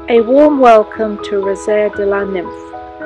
A warm welcome to Rosearie-de-la-Nymph.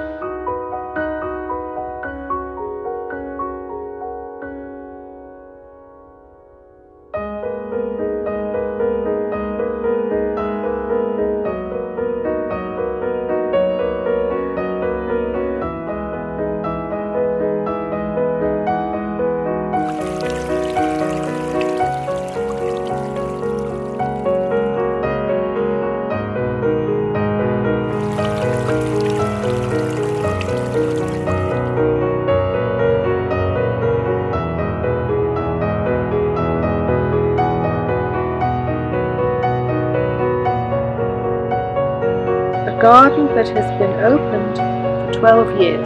A garden that has been opened for 12 years.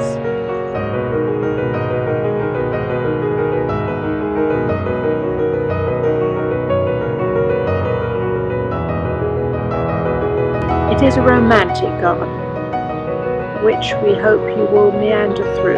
It is a romantic garden, which we hope you will meander through.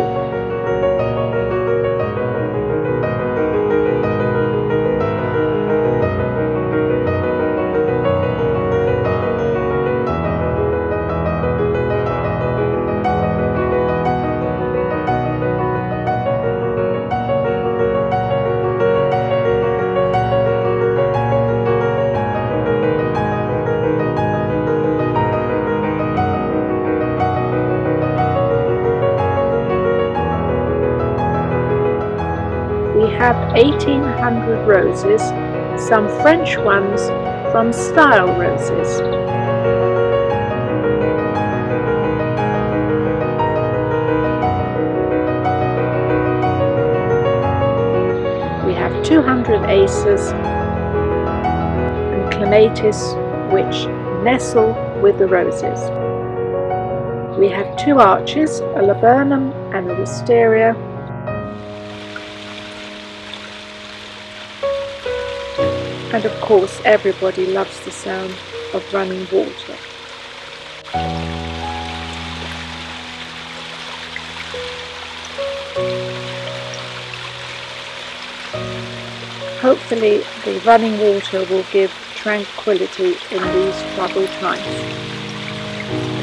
We have 1800 roses, some French ones from Style Roses. We have 200 aces and clematis which nestle with the roses. We have 2 arches, a laburnum and a wisteria. And of course, everybody loves the sound of running water. Hopefully, the running water will give tranquility in these troubled times.